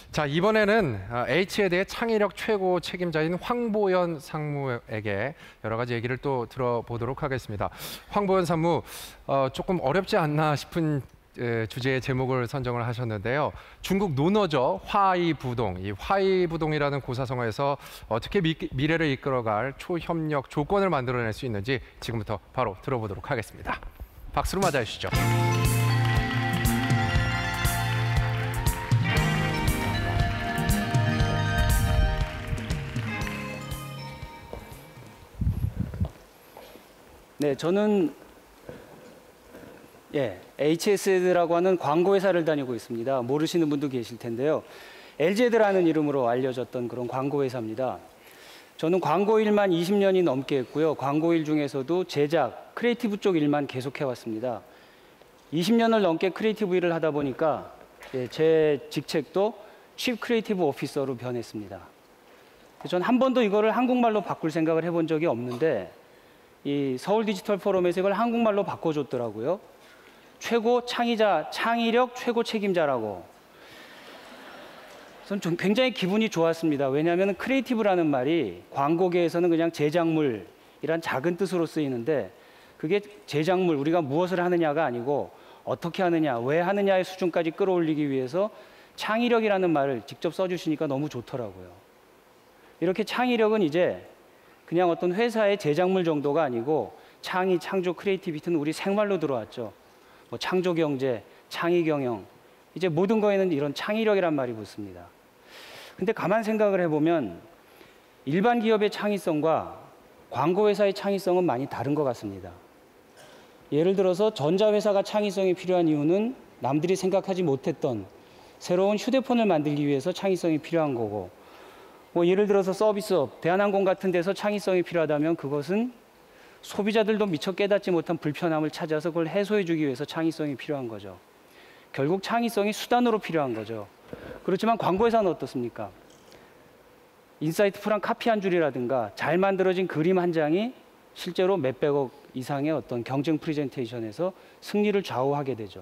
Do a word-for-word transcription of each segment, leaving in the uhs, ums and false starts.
자, 이번에는 H에 대해 창의력 최고 책임자인 황보연 상무에게 여러 가지 얘기를 또 들어보도록 하겠습니다. 황보연 상무, 어, 조금 어렵지 않나 싶은 에, 주제의 제목을 선정을 하셨는데요. 중국 논어죠. 화이부동. 이 화이부동이라는 고사성어에서 어떻게 미, 미래를 이끌어갈 초협력 조건을 만들어낼 수 있는지 지금부터 바로 들어보도록 하겠습니다. 박수로 맞아 주시죠. 네, 저는 예, 에이치에스라고 하는 광고회사를 다니고 있습니다. 모르시는 분도 계실 텐데요. 엘지에드라는 이름으로 알려졌던 그런 광고회사입니다. 저는 광고 일만 이십 년이 넘게 했고요. 광고 일 중에서도 제작, 크리에이티브 쪽 일만 계속해왔습니다. 이십 년을 넘게 크리에이티브 일을 하다 보니까 예, 제 직책도 칩 크리에이티브 오피서로 변했습니다. 전 한 번도 이거를 한국말로 바꿀 생각을 해본 적이 없는데 이 서울 디지털 포럼에서 이걸 한국말로 바꿔줬더라고요. 최고 창의자, 창의력 최고 책임자라고. 저는 굉장히 기분이 좋았습니다. 왜냐하면 크리에이티브라는 말이 광고계에서는 그냥 제작물이란 작은 뜻으로 쓰이는데 그게 제작물, 우리가 무엇을 하느냐가 아니고 어떻게 하느냐, 왜 하느냐의 수준까지 끌어올리기 위해서 창의력이라는 말을 직접 써주시니까 너무 좋더라고요. 이렇게 창의력은 이제 그냥 어떤 회사의 제작물 정도가 아니고 창의, 창조, 크리에이티비티는 우리 생활로 들어왔죠. 뭐 창조 경제, 창의 경영, 이제 모든 거에는 이런 창의력이란 말이 붙습니다. 근데 가만 생각을 해보면 일반 기업의 창의성과 광고 회사의 창의성은 많이 다른 것 같습니다. 예를 들어서 전자회사가 창의성이 필요한 이유는 남들이 생각하지 못했던 새로운 휴대폰을 만들기 위해서 창의성이 필요한 거고, 뭐 예를 들어서 서비스업, 대한항공 같은 데서 창의성이 필요하다면 그것은 소비자들도 미처 깨닫지 못한 불편함을 찾아서 그걸 해소해주기 위해서 창의성이 필요한 거죠. 결국 창의성이 수단으로 필요한 거죠. 그렇지만 광고회사는 어떻습니까? 인사이트 풀한 카피 한 줄이라든가 잘 만들어진 그림 한 장이 실제로 몇백억 이상의 어떤 경쟁 프레젠테이션에서 승리를 좌우하게 되죠.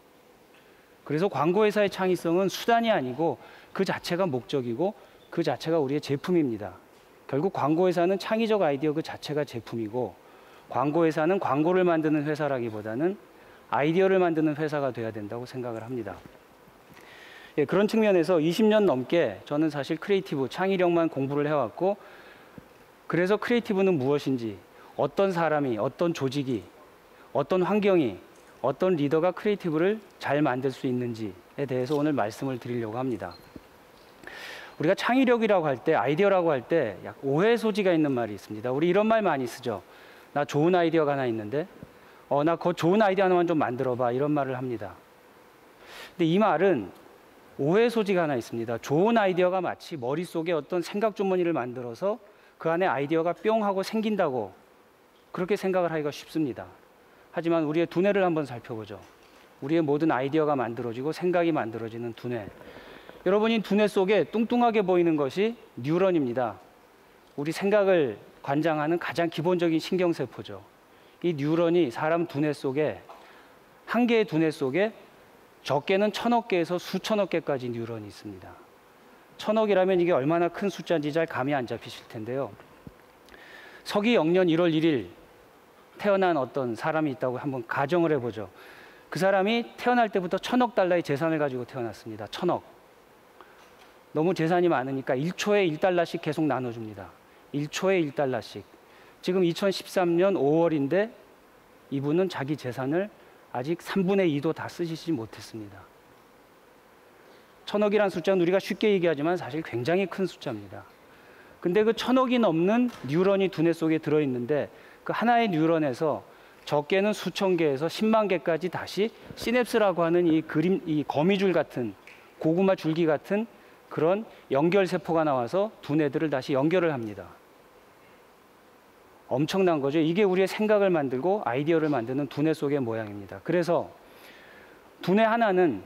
그래서 광고회사의 창의성은 수단이 아니고 그 자체가 목적이고 그 자체가 우리의 제품입니다. 결국 광고회사는 창의적 아이디어 그 자체가 제품이고 광고회사는 광고를 만드는 회사라기보다는 아이디어를 만드는 회사가 돼야 된다고 생각을 합니다. 예, 그런 측면에서 이십 년 넘게 저는 사실 크리에이티브, 창의력만 공부를 해왔고 그래서 크리에이티브는 무엇인지, 어떤 사람이, 어떤 조직이, 어떤 환경이, 어떤 리더가 크리에이티브를 잘 만들 수 있는지에 대해서 오늘 말씀을 드리려고 합니다. 우리가 창의력이라고 할 때, 아이디어라고 할 때 약 오해 소지가 있는 말이 있습니다. 우리 이런 말 많이 쓰죠. 나 좋은 아이디어가 하나 있는데 어, 나 그 좋은 아이디어 하나만 좀 만들어봐, 이런 말을 합니다. 근데 이 말은 오해 소지가 하나 있습니다. 좋은 아이디어가 마치 머릿속에 어떤 생각 주머니를 만들어서 그 안에 아이디어가 뿅 하고 생긴다고 그렇게 생각을 하기가 쉽습니다. 하지만 우리의 두뇌를 한번 살펴보죠. 우리의 모든 아이디어가 만들어지고 생각이 만들어지는 두뇌. 여러분이 두뇌 속에 뚱뚱하게 보이는 것이 뉴런입니다. 우리 생각을 관장하는 가장 기본적인 신경세포죠. 이 뉴런이 사람 두뇌 속에, 한 개의 두뇌 속에 적게는 천억 개에서 수천억 개까지 뉴런이 있습니다. 천억이라면 이게 얼마나 큰 숫자인지 잘 감이 안 잡히실 텐데요. 서기 영년 일월 일일 태어난 어떤 사람이 있다고 한번 가정을 해보죠. 그 사람이 태어날 때부터 천억 달러의 재산을 가지고 태어났습니다. 천억. 너무 재산이 많으니까 일 초에 일 달러씩 계속 나눠줍니다. 일 초에 일 달러씩. 지금 이천십삼 년 오월인데 이분은 자기 재산을 아직 삼분의 이도 다 쓰시지 못했습니다. 천억이란 숫자는 우리가 쉽게 얘기하지만 사실 굉장히 큰 숫자입니다. 근데 그 천억이 넘는 뉴런이 두뇌 속에 들어있는데 그 하나의 뉴런에서 적게는 수천 개에서 십만 개까지 다시 시냅스라고 하는 이 그림, 이 거미줄 같은, 고구마 줄기 같은 그런 연결세포가 나와서 두뇌들을 다시 연결을 합니다. 엄청난 거죠. 이게 우리의 생각을 만들고 아이디어를 만드는 두뇌 속의 모양입니다. 그래서 두뇌 하나는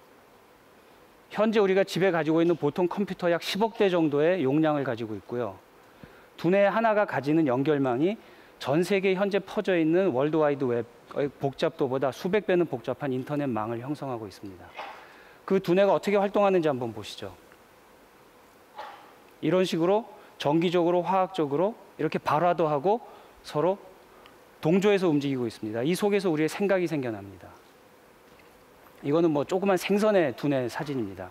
현재 우리가 집에 가지고 있는 보통 컴퓨터 약 십억 대 정도의 용량을 가지고 있고요. 두뇌 하나가 가지는 연결망이 전 세계에 현재 퍼져 있는 월드와이드 웹의 복잡도보다 수백 배는 복잡한 인터넷망을 형성하고 있습니다. 그 두뇌가 어떻게 활동하는지 한번 보시죠. 이런 식으로 정기적으로 화학적으로 이렇게 발화도 하고 서로 동조해서 움직이고 있습니다. 이 속에서 우리의 생각이 생겨납니다. 이거는 뭐 조그만 생선의 두뇌 사진입니다.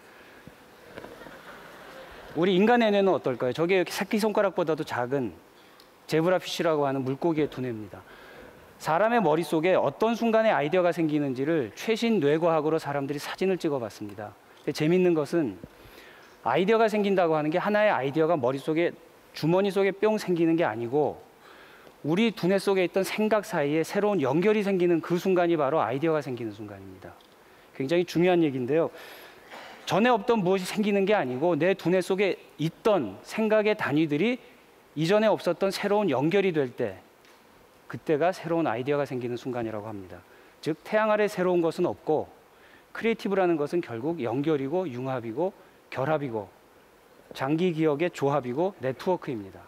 우리 인간의 뇌는 어떨까요? 저게 새끼손가락보다도 작은 제브라피쉬라고 하는 물고기의 두뇌입니다. 사람의 머릿속에 어떤 순간에 아이디어가 생기는지를 최신 뇌과학으로 사람들이 사진을 찍어봤습니다. 근데 재밌는 것은 아이디어가 생긴다고 하는 게 하나의 아이디어가 머릿속에 주머니 속에 뿅 생기는 게 아니고 우리 두뇌 속에 있던 생각 사이에 새로운 연결이 생기는 그 순간이 바로 아이디어가 생기는 순간입니다. 굉장히 중요한 얘기인데요. 전에 없던 무엇이 생기는 게 아니고 내 두뇌 속에 있던 생각의 단위들이 이전에 없었던 새로운 연결이 될 때 그때가 새로운 아이디어가 생기는 순간이라고 합니다. 즉 태양 아래 새로운 것은 없고 크리에이티브라는 것은 결국 연결이고 융합이고 결합이고 장기 기억의 조합이고 네트워크입니다.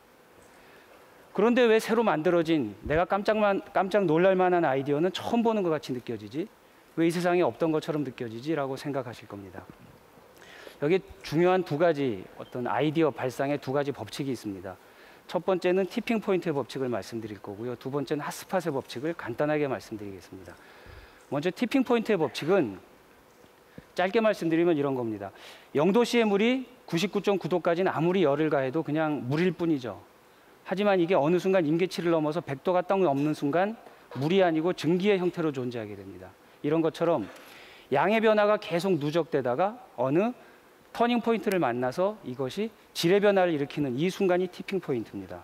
그런데 왜 새로 만들어진 내가 깜짝만, 깜짝 놀랄 만한 아이디어는 처음 보는 것 같이 느껴지지? 왜 이 세상에 없던 것처럼 느껴지지? 라고 생각하실 겁니다. 여기 중요한 두 가지 어떤 아이디어 발상의 두 가지 법칙이 있습니다. 첫 번째는 티핑 포인트의 법칙을 말씀드릴 거고요. 두 번째는 핫스팟의 법칙을 간단하게 말씀드리겠습니다. 먼저 티핑 포인트의 법칙은 짧게 말씀드리면 이런 겁니다. 영도씨의 물이 구십구 점 구 도까지는 아무리 열을 가해도 그냥 물일 뿐이죠. 하지만 이게 어느 순간 임계치를 넘어서 백 도가 딱 넘는 순간 물이 아니고 증기의 형태로 존재하게 됩니다. 이런 것처럼 양의 변화가 계속 누적되다가 어느 터닝 포인트를 만나서 이것이 질의 변화를 일으키는 이 순간이 티핑 포인트입니다.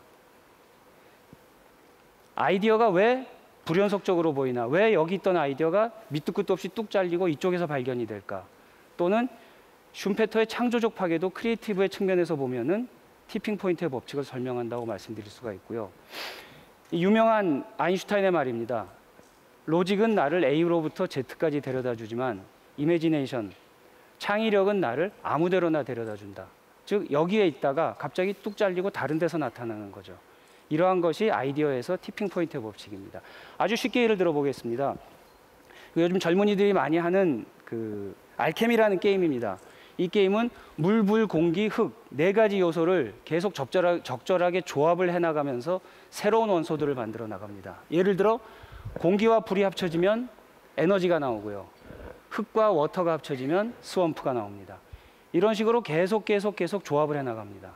아이디어가 왜 불연속적으로 보이나? 왜 여기 있던 아이디어가 밑도 끝도 없이 뚝 잘리고 이쪽에서 발견이 될까? 또는 슌페터의 창조적 파괴도 크리에이티브의 측면에서 보면은 티핑 포인트의 법칙을 설명한다고 말씀드릴 수가 있고요. 이 유명한 아인슈타인의 말입니다. 로직은 나를 A로부터 Z까지 데려다 주지만 이매지네이션, 창의력은 나를 아무데로나 데려다 준다. 즉 여기에 있다가 갑자기 뚝 잘리고 다른 데서 나타나는 거죠. 이러한 것이 아이디어에서 티핑 포인트의 법칙입니다. 아주 쉽게 예를 들어 보겠습니다. 요즘 젊은이들이 많이 하는 그 알케미라는 게임입니다. 이 게임은 물, 불, 공기, 흙 네 가지 요소를 계속 적절하, 적절하게 조합을 해나가면서 새로운 원소들을 만들어 나갑니다. 예를 들어 공기와 불이 합쳐지면 에너지가 나오고요. 흙과 워터가 합쳐지면 스워프가 나옵니다. 이런 식으로 계속 계속 계속 조합을 해나갑니다.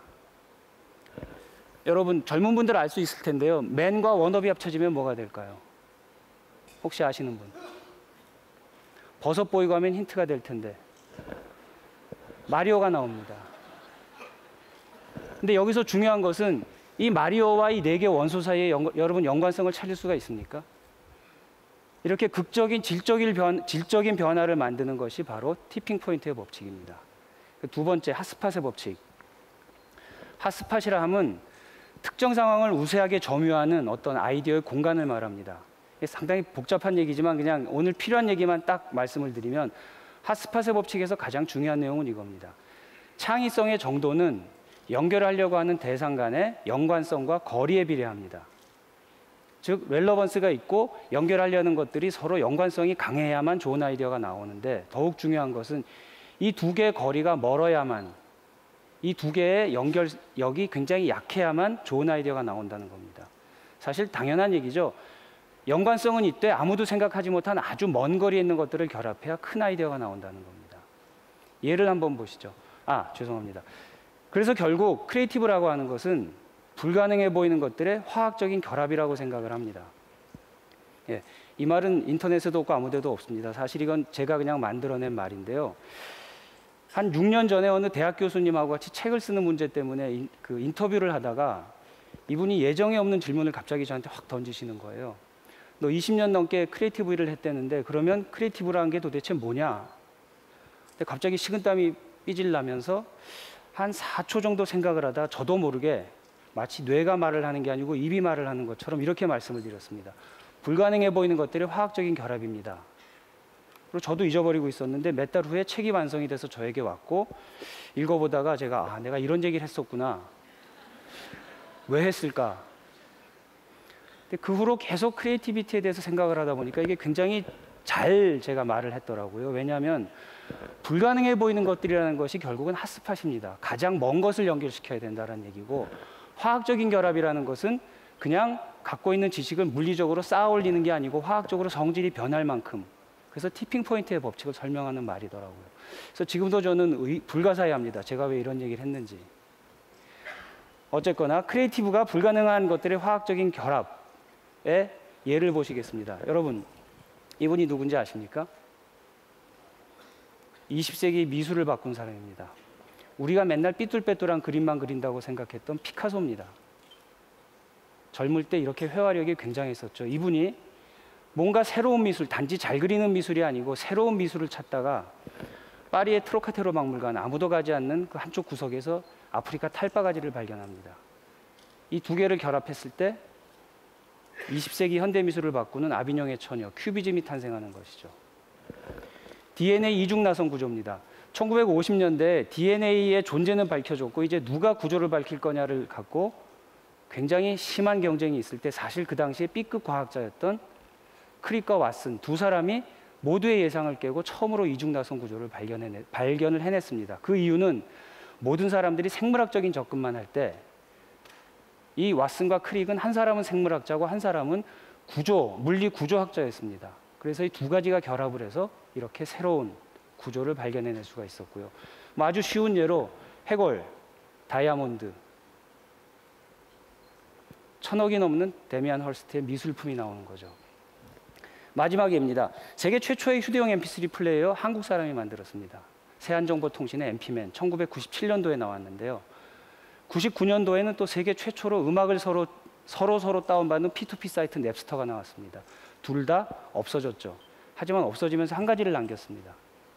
여러분 젊은 분들 알 수 있을 텐데요. 맨과 워너비 합쳐지면 뭐가 될까요? 혹시 아시는 분? 버섯 보이고 하면 힌트가 될 텐데 마리오가 나옵니다. 근데 여기서 중요한 것은 이 마리오와 이 네 개 원소 사이에 연, 여러분 연관성을 찾을 수가 있습니까? 이렇게 극적인 질적인, 변, 질적인 변화를 만드는 것이 바로 티핑 포인트의 법칙입니다. 두 번째 핫스팟의 법칙. 핫스팟이라 함은 특정 상황을 우세하게 점유하는 어떤 아이디어의 공간을 말합니다. 상당히 복잡한 얘기지만 그냥 오늘 필요한 얘기만 딱 말씀을 드리면 핫스팟의 법칙에서 가장 중요한 내용은 이겁니다. 창의성의 정도는 연결하려고 하는 대상 간의 연관성과 거리에 비례합니다. 즉 렐러번스가 있고 연결하려는 것들이 서로 연관성이 강해야만 좋은 아이디어가 나오는데 더욱 중요한 것은 이 두 개의 거리가 멀어야만 이 두 개의 연결력이 굉장히 약해야만 좋은 아이디어가 나온다는 겁니다. 사실 당연한 얘기죠. 연관성은 이때 아무도 생각하지 못한 아주 먼 거리에 있는 것들을 결합해야 큰 아이디어가 나온다는 겁니다. 예를 한번 보시죠. 아, 죄송합니다. 그래서 결국 크리에이티브라고 하는 것은 불가능해 보이는 것들의 화학적인 결합이라고 생각을 합니다. 예, 이 말은 인터넷에도 없고 아무 데도 없습니다. 사실 이건 제가 그냥 만들어낸 말인데요. 한 육 년 전에 어느 대학 교수님하고 같이 책을 쓰는 문제 때문에 인, 그 인터뷰를 하다가 이분이 예정에 없는 질문을 갑자기 저한테 확 던지시는 거예요. 너 이십 년 넘게 크리에이티브 일을 했다는데 그러면 크리에이티브라는 게 도대체 뭐냐? 근데 갑자기 식은땀이 삐질 나면서 한 사 초 정도 생각을 하다 저도 모르게 마치 뇌가 말을 하는 게 아니고 입이 말을 하는 것처럼 이렇게 말씀을 드렸습니다. 불가능해 보이는 것들의 화학적인 결합입니다. 그리고 저도 잊어버리고 있었는데 몇 달 후에 책이 완성이 돼서 저에게 왔고 읽어보다가 제가 아, 내가 이런 얘기를 했었구나. 왜 했을까? 근데 그 후로 계속 크리에이티비티에 대해서 생각을 하다 보니까 이게 굉장히 잘 제가 말을 했더라고요. 왜냐하면 불가능해 보이는 것들이라는 것이 결국은 핫스팟입니다. 가장 먼 것을 연결시켜야 된다는 얘기고, 화학적인 결합이라는 것은 그냥 갖고 있는 지식을 물리적으로 쌓아 올리는 게 아니고 화학적으로 성질이 변할 만큼, 그래서 티핑 포인트의 법칙을 설명하는 말이더라고요. 그래서 지금도 저는 의, 불가사의합니다. 제가 왜 이런 얘기를 했는지. 어쨌거나 크리에이티브가 불가능한 것들의 화학적인 결합의 예를 보시겠습니다. 여러분, 이분이 누군지 아십니까? 이십 세기 미술을 바꾼 사람입니다. 우리가 맨날 삐뚤빼뚤한 그림만 그린다고 생각했던 피카소입니다. 젊을 때 이렇게 회화력이 굉장했었죠. 이분이 뭔가 새로운 미술, 단지 잘 그리는 미술이 아니고 새로운 미술을 찾다가 파리의 트로카테로 박물관, 아무도 가지 않는 그 한쪽 구석에서 아프리카 탈바가지를 발견합니다. 이 두 개를 결합했을 때 이십 세기 현대 미술을 바꾸는 아비뇽의 처녀, 큐비즘이 탄생하는 것이죠. 디엔에이 이중나선 구조입니다. 천구백오십 년대 디엔에이의 존재는 밝혀졌고 이제 누가 구조를 밝힐 거냐를 갖고 굉장히 심한 경쟁이 있을 때, 사실 그 당시에 B급 과학자였던 크릭과 왓슨 두 사람이 모두의 예상을 깨고 처음으로 이중나선 구조를 발견해내, 발견을 해냈습니다. 그 이유는 모든 사람들이 생물학적인 접근만 할 때 이 왓슨과 크릭은 한 사람은 생물학자고 한 사람은 구조, 물리 구조학자였습니다. 그래서 이 두 가지가 결합을 해서 이렇게 새로운 구조를 발견해낼 수가 있었고요. 뭐 아주 쉬운 예로 해골, 다이아몬드, 천억이 넘는 데미안 헐스트의 미술품이 나오는 거죠. 마지막입니다. 세계 최초의 휴대용 엠피쓰리 플레이어 한국 사람이 만들었습니다. 세안정보통신의 엠피맨, 천구백구십칠 년도에 나왔는데요. 구십구 년도에는 또 세계 최초로 음악을 서로 서로, 서로 다운받는 피투피 사이트 넵스터가 나왔습니다. 둘 다 없어졌죠. 하지만 없어지면서 한 가지를 남겼습니다.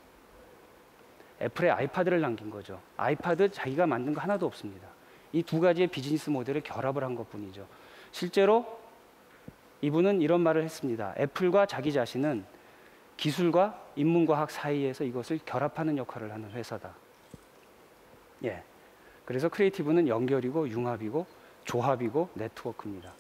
애플의 아이파드를 남긴 거죠. 아이파드 자기가 만든 거 하나도 없습니다. 이 두 가지의 비즈니스 모델을 결합을 한 것뿐이죠. 실제로 이분은 이런 말을 했습니다. 애플과 자기 자신은 기술과 인문과학 사이에서 이것을 결합하는 역할을 하는 회사다. 예. 그래서 크리에이티브는 연결이고 융합이고 조합이고 네트워크입니다.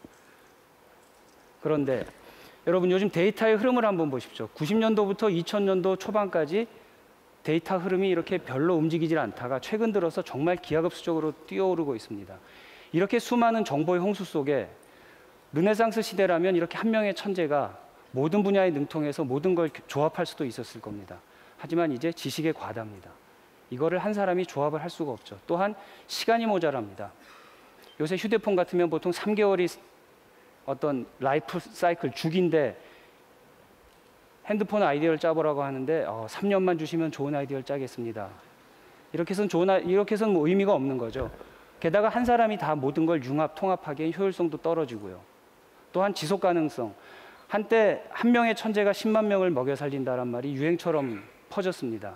그런데 여러분, 요즘 데이터의 흐름을 한번 보십시오. 구십 년도부터 이천 년도 초반까지 데이터 흐름이 이렇게 별로 움직이질 않다가 최근 들어서 정말 기하급수적으로 뛰어오르고 있습니다. 이렇게 수많은 정보의 홍수 속에 르네상스 시대라면 이렇게 한 명의 천재가 모든 분야에 능통해서 모든 걸 조합할 수도 있었을 겁니다. 하지만 이제 지식의 과다입니다. 이거를 한 사람이 조합을 할 수가 없죠. 또한 시간이 모자랍니다. 요새 휴대폰 같으면 보통 삼 개월이 어떤 라이프 사이클 주기인데 핸드폰 아이디어를 짜보라고 하는데 어, 삼 년만 주시면 좋은 아이디어를 짜겠습니다. 이렇게 해서는 좋은 아이, 이렇게 해서는 뭐 의미가 없는 거죠. 게다가 한 사람이 다 모든 걸 융합, 통합하기엔 효율성도 떨어지고요. 또한 지속 가능성. 한때 한 명의 천재가 십만 명을 먹여 살린다란 말이 유행처럼 퍼졌습니다.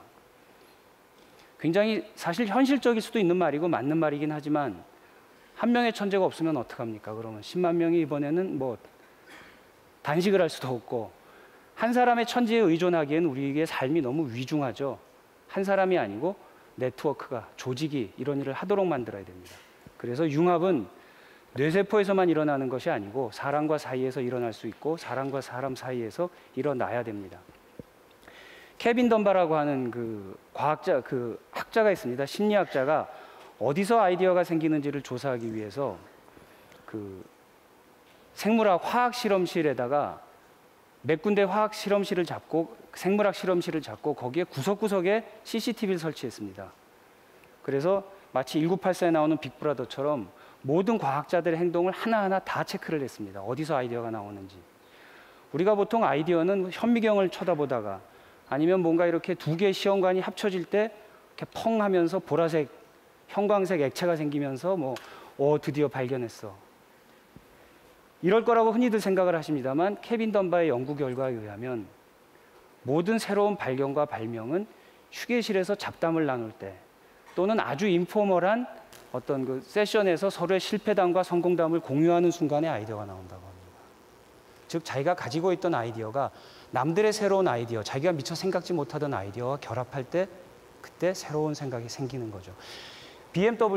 굉장히 사실 현실적일 수도 있는 말이고 맞는 말이긴 하지만 한 명의 천재가 없으면 어떡합니까? 그러면 십만 명이 이번에는 뭐 단식을 할 수도 없고, 한 사람의 천재에 의존하기엔 우리에게 삶이 너무 위중하죠. 한 사람이 아니고 네트워크가, 조직이 이런 일을 하도록 만들어야 됩니다. 그래서 융합은 뇌세포에서만 일어나는 것이 아니고 사람과 사이에서 일어날 수 있고 사람과 사람 사이에서 일어나야 됩니다. 케빈 덤바라고 하는 그 과학자, 그 학자가 있습니다. 심리학자가 어디서 아이디어가 생기는지를 조사하기 위해서 그 생물학 화학 실험실에다가 몇 군데 화학 실험실을 잡고 생물학 실험실을 잡고 거기에 구석구석에 씨씨티비를 설치했습니다. 그래서 마치 천구백팔십사에 나오는 빅브라더처럼 모든 과학자들의 행동을 하나하나 다 체크를 했습니다. 어디서 아이디어가 나오는지. 우리가 보통 아이디어는 현미경을 쳐다보다가 아니면 뭔가 이렇게 두 개의 시험관이 합쳐질 때 이렇게 펑 하면서 보라색, 형광색 액체가 생기면서 뭐, 오, 드디어 발견했어. 이럴 거라고 흔히들 생각을 하십니다만 케빈 덤바의 연구 결과에 의하면 모든 새로운 발견과 발명은 휴게실에서 잡담을 나눌 때 또는 아주 인포멀한 어떤 그 세션에서 서로의 실패담과 성공담을 공유하는 순간에 아이디어가 나온다고 합니다. 즉 자기가 가지고 있던 아이디어가 남들의 새로운 아이디어, 자기가 미처 생각지 못하던 아이디어와 결합할 때 그때 새로운 생각이 생기는 거죠.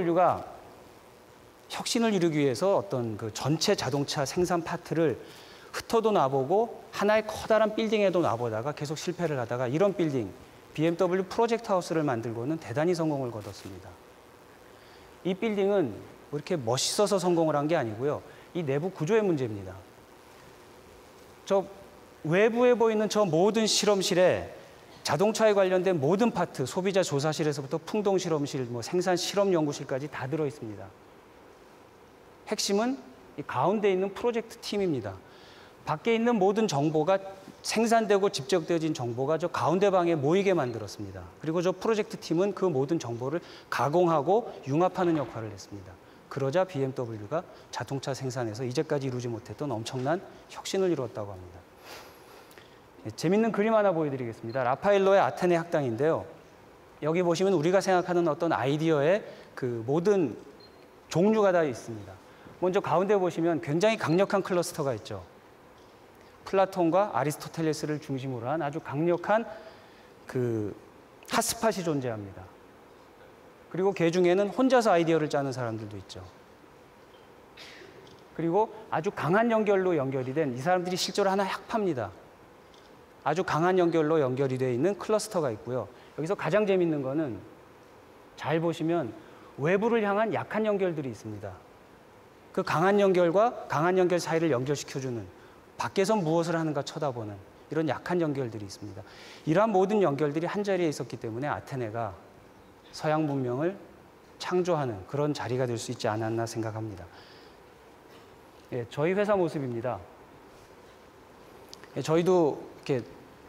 비엠더블유가 혁신을 이루기 위해서 어떤 그 전체 자동차 생산 파트를 흩어도 놔보고 하나의 커다란 빌딩에도 놔보다가 계속 실패를 하다가 이런 빌딩, 비엠더블유 프로젝트 하우스를 만들고는 대단히 성공을 거뒀습니다. 이 빌딩은 뭐 이렇게 멋있어서 성공을 한 게 아니고요. 이 내부 구조의 문제입니다. 저 외부에 보이는 저 모든 실험실에 자동차에 관련된 모든 파트, 소비자 조사실에서부터 풍동 실험실, 뭐 생산 실험 연구실까지 다 들어 있습니다. 핵심은 이 가운데 있는 프로젝트 팀입니다. 밖에 있는 모든 정보가 생산되고 집적되어진 정보가 저 가운데 방에 모이게 만들었습니다. 그리고 저 프로젝트 팀은 그 모든 정보를 가공하고 융합하는 역할을 했습니다. 그러자 비엠더블유가 자동차 생산에서 이제까지 이루지 못했던 엄청난 혁신을 이루었다고 합니다. 예, 재밌는 그림 하나 보여드리겠습니다. 라파엘로의 아테네 학당인데요. 여기 보시면 우리가 생각하는 어떤 아이디어의 그 모든 종류가 다 있습니다. 먼저 가운데 보시면 굉장히 강력한 클러스터가 있죠. 플라톤과 아리스토텔레스를 중심으로 한 아주 강력한 그 핫스팟이 존재합니다. 그리고 그 중에는 혼자서 아이디어를 짜는 사람들도 있죠. 그리고 아주 강한 연결로 연결이 된 이 사람들이 실제로 하나 학파입니다. 아주 강한 연결로 연결이 되어 있는 클러스터가 있고요. 여기서 가장 재밌는 거는 잘 보시면 외부를 향한 약한 연결들이 있습니다. 그 강한 연결과 강한 연결 사이를 연결시켜주는, 밖에서 무엇을 하는가 쳐다보는 이런 약한 연결들이 있습니다. 이러한 모든 연결들이 한자리에 있었기 때문에 아테네가 서양 문명을 창조하는 그런 자리가 될 수 있지 않았나 생각합니다. 예, 저희 회사 모습입니다. 예, 저희도 이렇게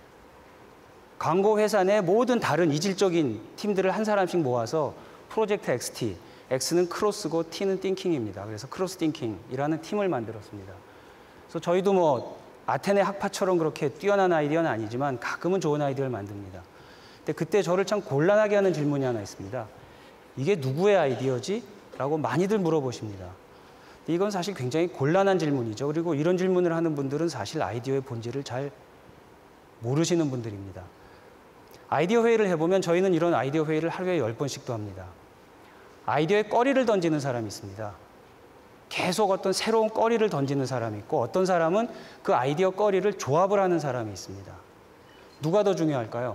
광고 회사 내 모든 다른 이질적인 팀들을 한 사람씩 모아서 프로젝트 엑스티, X는 크로스고 T는 띵킹입니다. 그래서 크로스 띵킹이라는 팀을 만들었습니다. 그래서 저희도 뭐 아테네 학파처럼 그렇게 뛰어난 아이디어는 아니지만 가끔은 좋은 아이디어를 만듭니다. 근데 그때 저를 참 곤란하게 하는 질문이 하나 있습니다. 이게 누구의 아이디어지? 라고 많이들 물어보십니다. 근데 이건 사실 굉장히 곤란한 질문이죠. 그리고 이런 질문을 하는 분들은 사실 아이디어의 본질을 잘 모르시는 분들입니다. 아이디어 회의를 해보면 저희는 이런 아이디어 회의를 하루에 열 번씩도 합니다. 아이디어에 꺼리를 던지는 사람이 있습니다. 계속 어떤 새로운 꺼리를 던지는 사람이 있고, 어떤 사람은 그 아이디어 꺼리를 조합을 하는 사람이 있습니다. 누가 더 중요할까요?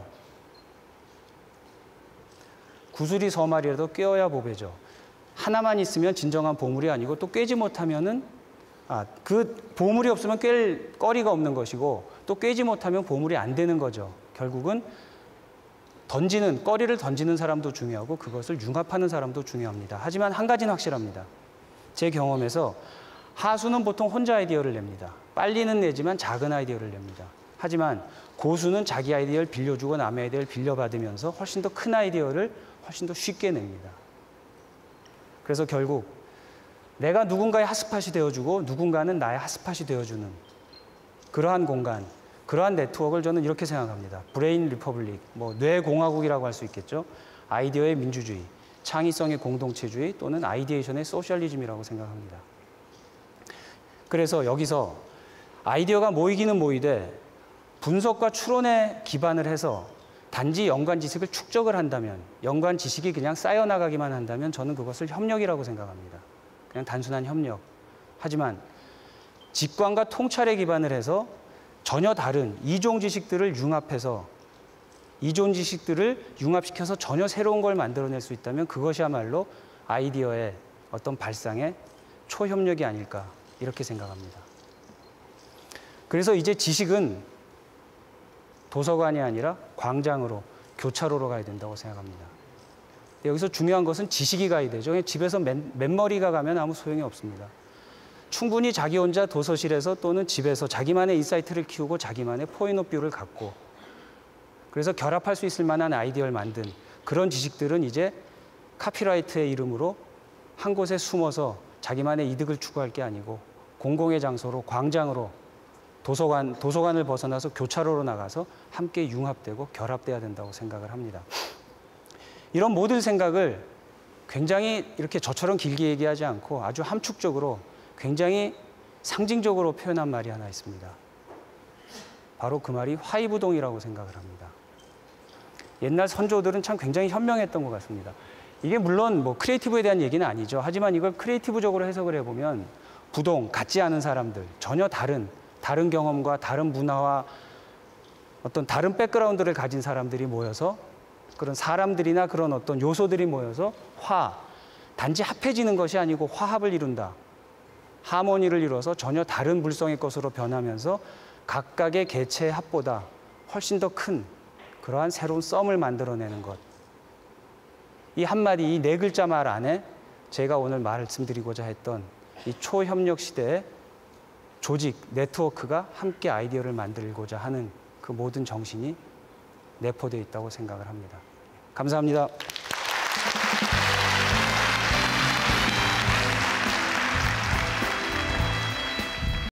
구슬이 서말이라도 꿰어야 보배죠. 하나만 있으면 진정한 보물이 아니고, 또 꿰지 못하면은 아, 그 보물이 없으면 꿰 꺼리가 없는 것이고, 또 꿰지 못하면 보물이 안 되는 거죠. 결국은 던지는, 꺼리를 던지는 사람도 중요하고 그것을 융합하는 사람도 중요합니다. 하지만 한 가지는 확실합니다. 제 경험에서 하수는 보통 혼자 아이디어를 냅니다. 빨리는 내지만 작은 아이디어를 냅니다. 하지만 고수는 자기 아이디어를 빌려주고 남의 아이디어를 빌려받으면서 훨씬 더 큰 아이디어를 훨씬 더 쉽게 냅니다. 그래서 결국 내가 누군가의 핫스팟이 되어주고 누군가는 나의 핫스팟이 되어주는 그러한 공간, 그러한 네트워크를 저는 이렇게 생각합니다. 브레인 리퍼블릭, 뭐 뇌공화국이라고 할 수 있겠죠. 아이디어의 민주주의, 창의성의 공동체주의 또는 아이디에이션의 소셜리즘이라고 생각합니다. 그래서 여기서 아이디어가 모이기는 모이되 분석과 추론에 기반을 해서 단지 연관 지식을 축적을 한다면, 연관 지식이 그냥 쌓여나가기만 한다면 저는 그것을 협력이라고 생각합니다. 그냥 단순한 협력. 하지만 직관과 통찰에 기반을 해서 전혀 다른 이종 지식들을 융합해서, 이종 지식들을 융합시켜서 전혀 새로운 걸 만들어낼 수 있다면 그것이야말로 아이디어의 어떤 발상의 초협력이 아닐까, 이렇게 생각합니다. 그래서 이제 지식은 도서관이 아니라 광장으로, 교차로로 가야 된다고 생각합니다. 여기서 중요한 것은 지식이 가야 되죠. 집에서 맨, 맨머리가 가면 아무 소용이 없습니다. 충분히 자기 혼자 도서실에서 또는 집에서 자기만의 인사이트를 키우고 자기만의 포인트 오브 뷰를 갖고, 그래서 결합할 수 있을 만한 아이디어를 만든 그런 지식들은 이제 카피라이트의 이름으로 한 곳에 숨어서 자기만의 이득을 추구할 게 아니고 공공의 장소로, 광장으로, 도서관, 도서관을 벗어나서 교차로로 나가서 함께 융합되고 결합돼야 된다고 생각을 합니다. 이런 모든 생각을 굉장히 이렇게 저처럼 길게 얘기하지 않고 아주 함축적으로 굉장히 상징적으로 표현한 말이 하나 있습니다. 바로 그 말이 화이부동이라고 생각을 합니다. 옛날 선조들은 참 굉장히 현명했던 것 같습니다. 이게 물론 뭐 크리에이티브에 대한 얘기는 아니죠. 하지만 이걸 크리에이티브적으로 해석을 해보면 부동, 같지 않은 사람들, 전혀 다른 다른 경험과 다른 문화와 어떤 다른 백그라운드를 가진 사람들이 모여서 그런 사람들이나 그런 어떤 요소들이 모여서 화, 단지 합해지는 것이 아니고 화합을 이룬다. 하모니를 이뤄서 전혀 다른 물성의 것으로 변하면서 각각의 개체의 합보다 훨씬 더 큰 그러한 새로운 썸을 만들어내는 것. 이 한마디, 이 네 글자 말 안에 제가 오늘 말씀드리고자 했던 이 초협력 시대의 조직, 네트워크가 함께 아이디어를 만들고자 하는 그 모든 정신이 내포되어 있다고 생각을 합니다. 감사합니다.